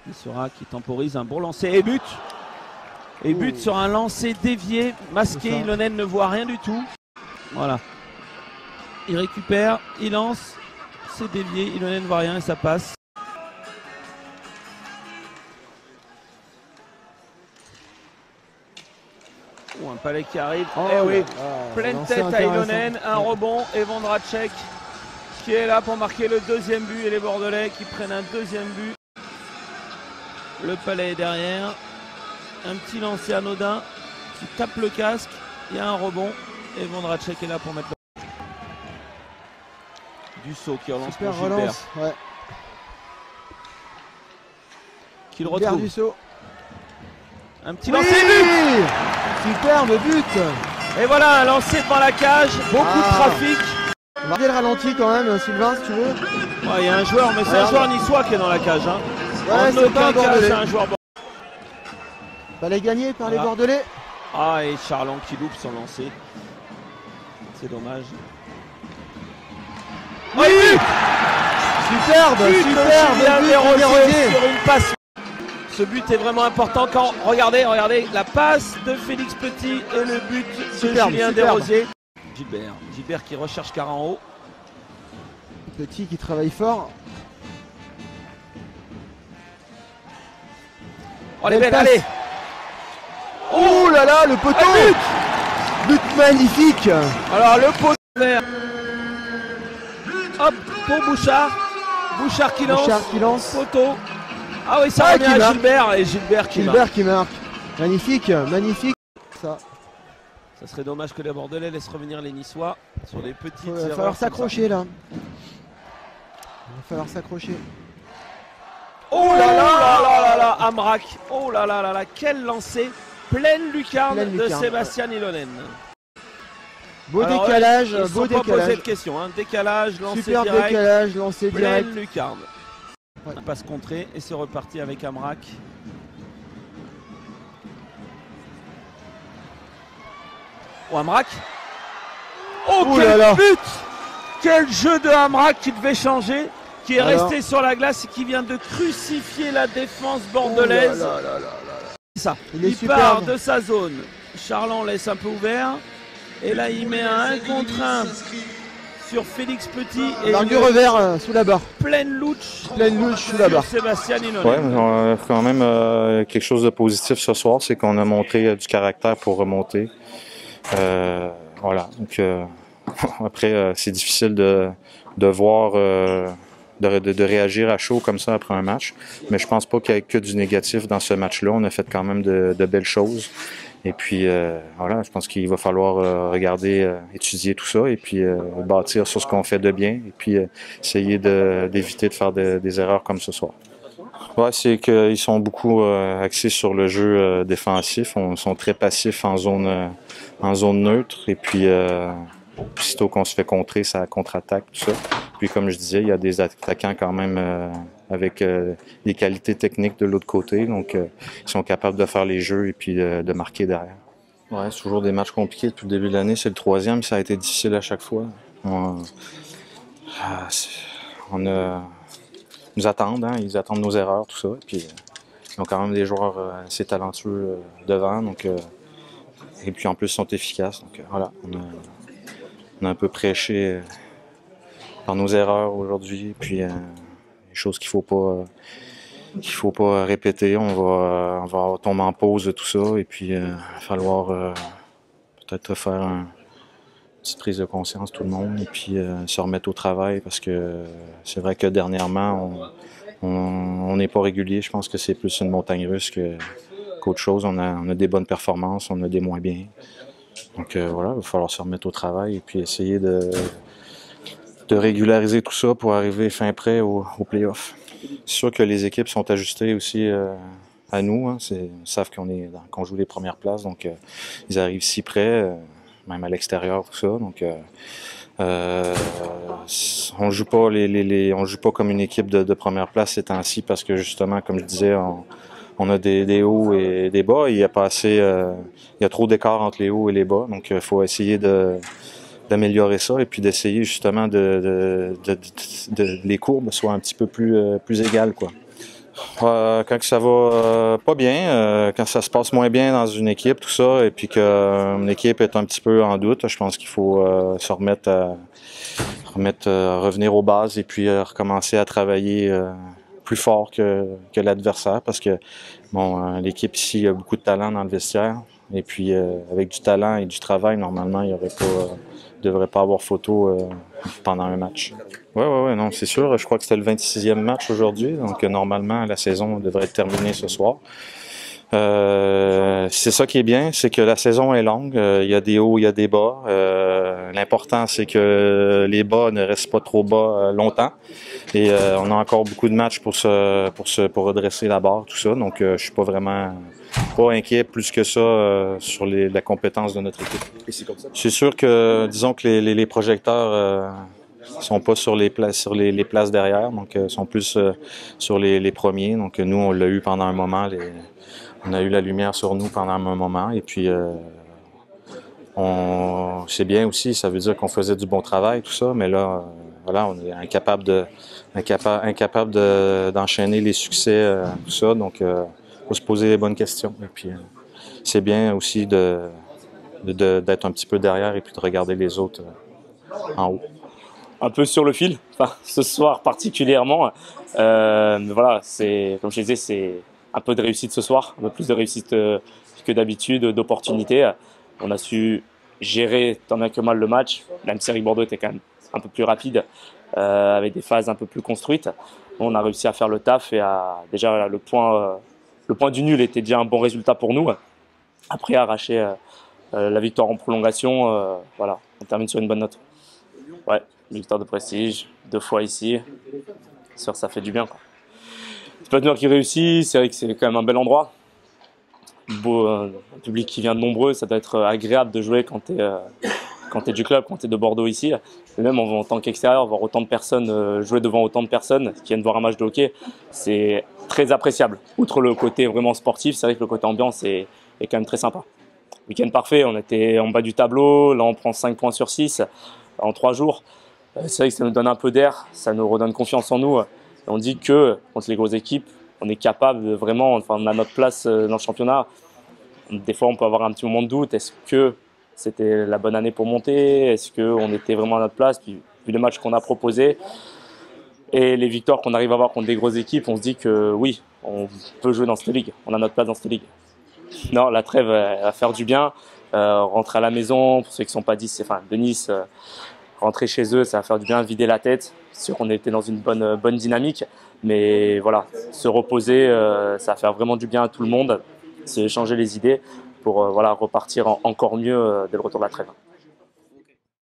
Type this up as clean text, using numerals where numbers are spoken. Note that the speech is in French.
Issora qui temporise un bon lancer et but. Et but sur un lancer dévié, masqué. Ilonen ne voit rien du tout. Voilà. Il récupère, il lance, c'est dévié. Ilonen ne voit rien et ça passe. Un palais qui arrive. Eh oui, pleine tête à Ilonen, un rebond et Vondracek qui est là pour marquer le deuxième but et les Bordelais qui prennent un deuxième but. Le palais est derrière. Un petit lancer anodin qui tape le casque. Il y a un rebond et Vondracek est là pour mettre le... Dussault qui relance pour Gilbert. Relance, ouais. Qui le retrouve. Dussault. Un petit lancer but. Superbe but. Et voilà un lancer devant la cage. Beaucoup de trafic. On va regarder le ralenti quand même, Sylvain, si tu veux. Il y a un joueur, mais c'est un joueur niçois qui est dans la cage. Hein. Ouais, en aucun cas, c'est un joueur. Palais gagné par les Bordelais. Ah, et Charland qui loupe son lancer. C'est dommage. Oui, superbe, superbe but de Rosier sur une passe. Ce but est vraiment important quand, regardez, la passe de Félix Petit et le but de Julien Desrosiers. Gilbert qui recherche Cara en haut. Petit qui travaille fort. Oh les belles, allez. Oh là là, le poteau. But magnifique. Alors le poteau vert. Hop, pour Bouchard. Bouchard qui lance. Poteau. Ah oui, ça revient à Gilbert et Gilbert qui marque. Magnifique, magnifique. Ça serait dommage que les Bordelais laissent revenir les Niçois sur des petites erreurs. Il va falloir s'accrocher là. Il va falloir s'accrocher. Oh là là là, Amrak. Oh là là là, quel lancer. Pleine lucarne de Sébastien Ilonen. Beau décalage, beau décalage. Pas posé de question, hein. Décalage, lancé super direct. Décalage, lancé direct. Pleine lucarne. Ouais. Passe contrée et c'est reparti avec Amrak. Oh Amrak. Oh quel but. Quel jeu de Amrak qui devait changer, qui est resté sur la glace et qui vient de crucifier la défense bordelaise. C'est ça. Il part de sa zone. Charland laisse un peu ouvert. Et là il met un 1 contre 1 sur Félix Petit. Et du revers sous la barre. Pleine louche sous la barre. Sébastien Ilonen. Ouais, on a quand même quelque chose de positif ce soir, c'est qu'on a montré du caractère pour remonter. Voilà. Donc après, c'est difficile de voir, de réagir à chaud comme ça après un match. Mais je pense pas qu'il y ait que du négatif dans ce match-là. On a fait quand même de belles choses. Et puis voilà, je pense qu'il va falloir regarder, étudier tout ça et puis bâtir sur ce qu'on fait de bien et puis essayer d'éviter de faire des erreurs comme ce soir. Ouais, c'est qu'ils sont beaucoup axés sur le jeu défensif. Ils sont très passifs en zone neutre et puis aussitôt qu'on se fait contrer, ça contre-attaque, tout ça. Puis comme je disais, il y a des attaquants quand même avec des qualités techniques de l'autre côté, donc ils sont capables de faire les jeux et puis de marquer derrière. Ouais, c'est toujours des matchs compliqués depuis le début de l'année, c'est le troisième, ça a été difficile à chaque fois. Ils nous attendent, hein, ils attendent nos erreurs, tout ça, et puis ils ont quand même des joueurs assez talentueux devant, donc, et puis en plus ils sont efficaces, donc voilà, on a un peu prêché par nos erreurs aujourd'hui, puis des choses qu'il faut pas répéter. On va tomber en pause de tout ça et puis il va falloir peut-être faire une petite prise de conscience tout le monde et puis se remettre au travail parce que c'est vrai que dernièrement on n'est pas régulier. Je pense que c'est plus une montagne russe qu'autre chose. On a des bonnes performances, on a des moins bien. Donc voilà, il va falloir se remettre au travail et puis essayer de régulariser tout ça pour arriver fin prêt au play-off. C'est sûr que les équipes sont ajustées aussi à nous. Hein. Ils savent qu'on joue les premières places, donc ils arrivent si près, même à l'extérieur, tout ça. Donc on joue pas on joue pas comme une équipe de première place ces temps-ci parce que justement, comme je disais, on a des hauts et des bas. Il y a trop d'écart entre les hauts et les bas, donc il faut essayer d'améliorer ça et puis d'essayer justement les courbes soient un petit peu plus égales, quoi. Quand ça va pas bien, quand ça se passe moins bien dans une équipe, tout ça, et puis qu'une équipe est un petit peu en doute, je pense qu'il faut se revenir aux bases et puis recommencer à travailler plus fort que l'adversaire, parce que bon, l'équipe ici a beaucoup de talent dans le vestiaire, et puis avec du talent et du travail, normalement, il y aurait pas, devrait pas avoir photo pendant un match. Oui, non, c'est sûr. Je crois que c'était le 26e match aujourd'hui, donc normalement, la saison devrait être terminée ce soir. C'est ça qui est bien, c'est que la saison est longue. Il y a des hauts, il y a des bas. L'important, c'est que les bas ne restent pas trop bas longtemps. Et on a encore beaucoup de matchs pour redresser la barre, tout ça. Donc, je suis pas vraiment pas inquiet plus que ça sur la compétence de notre équipe. Et c'est comme ça. C'est sûr que, disons que les projecteurs sont pas sur les places derrière, donc sont plus sur les premiers. Donc nous, on l'a eu pendant un moment. On a eu la lumière sur nous pendant un moment, et puis c'est bien aussi, ça veut dire qu'on faisait du bon travail, tout ça, mais là, voilà, on est incapable d'enchaîner les succès, tout ça, donc faut se poser les bonnes questions. Et puis c'est bien aussi d'être un petit peu derrière et puis de regarder les autres en haut. Un peu sur le fil, enfin, ce soir particulièrement. Voilà, comme je disais, c'est un peu de réussite ce soir, un peu plus de réussite que d'habitude, d'opportunités. On a su gérer tant bien que mal le match, même si Eric Bordeaux était quand même un peu plus rapide, avec des phases un peu plus construites. On a réussi à faire le taf, et déjà le point du nul était déjà un bon résultat pour nous. Après, arracher la victoire en prolongation, voilà, on termine sur une bonne note. Ouais, une victoire de prestige, 2 fois ici. C'est sûr, ça fait du bien, quoi. C'est pas New qui réussit, c'est vrai que c'est quand même un bel endroit. Un public qui vient de nombreux, ça doit être agréable de jouer quand t'es du club, quand t'es de Bordeaux ici. Et même en tant qu'extérieur, voir autant de personnes jouer devant autant de personnes qui viennent voir un match de hockey, c'est très appréciable. Outre le côté vraiment sportif, c'est vrai que le côté ambiance est quand même très sympa. Week-end parfait, on était en bas du tableau, là on prend 5 points sur 6 en 3 jours. C'est vrai que ça nous donne un peu d'air, ça nous redonne confiance en nous. On dit que contre les grosses équipes, on est capable de vraiment, enfin, on a notre place dans le championnat. Des fois, on peut avoir un petit moment de doute. Est-ce que c'était la bonne année pour monter? Est-ce qu'on était vraiment à notre place? Puis, vu les matchs qu'on a proposés et les victoires qu'on arrive à avoir contre des grosses équipes, on se dit que oui, on peut jouer dans cette ligue. On a notre place dans cette ligue. Non, la trêve va faire du bien. Rentrer à la maison, pour ceux qui ne sont pas de Nice, rentrer chez eux, ça va faire du bien, vider la tête. C'est sûr qu'on était dans une bonne dynamique, mais voilà, se reposer, ça va faire vraiment du bien à tout le monde, c'est changer les idées pour voilà, repartir encore mieux dès le retour de la trêve.